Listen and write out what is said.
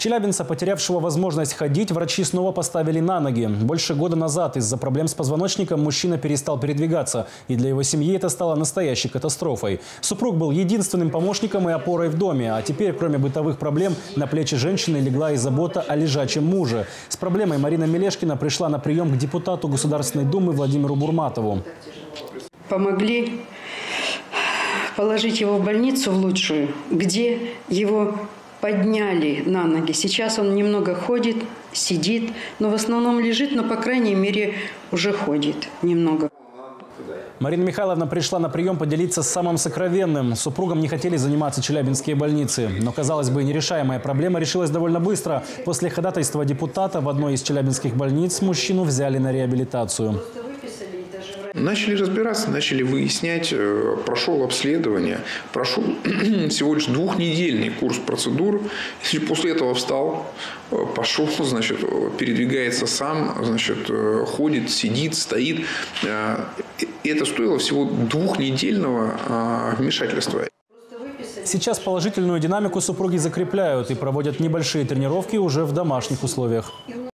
Челябинца, потерявшего возможность ходить, врачи снова поставили на ноги. Больше года назад из-за проблем с позвоночником мужчина перестал передвигаться. И для его семьи это стало настоящей катастрофой. Супруг был единственным помощником и опорой в доме. А теперь, кроме бытовых проблем, на плечи женщины легла и забота о лежачем муже. С проблемой Марина Мелешкина пришла на прием к депутату Государственной Думы Владимиру Бурматову. Помогли положить его в больницу в лучшую, где его подняли на ноги. Сейчас он немного ходит, сидит, но в основном лежит, но, по крайней мере, уже ходит немного. Марина Михайловна пришла на прием поделиться с самым сокровенным. С супругом не хотели заниматься челябинские больницы. Но, казалось бы, нерешаемая проблема решилась довольно быстро. После ходатайства депутата в одной из челябинских больниц мужчину взяли на реабилитацию. Начали разбираться, начали выяснять, прошел обследование, прошел всего лишь двухнедельный курс процедур. После этого встал, пошел, значит, передвигается сам, значит, ходит, сидит, стоит. И это стоило всего двухнедельного вмешательства. Сейчас положительную динамику супруги закрепляют и проводят небольшие тренировки уже в домашних условиях.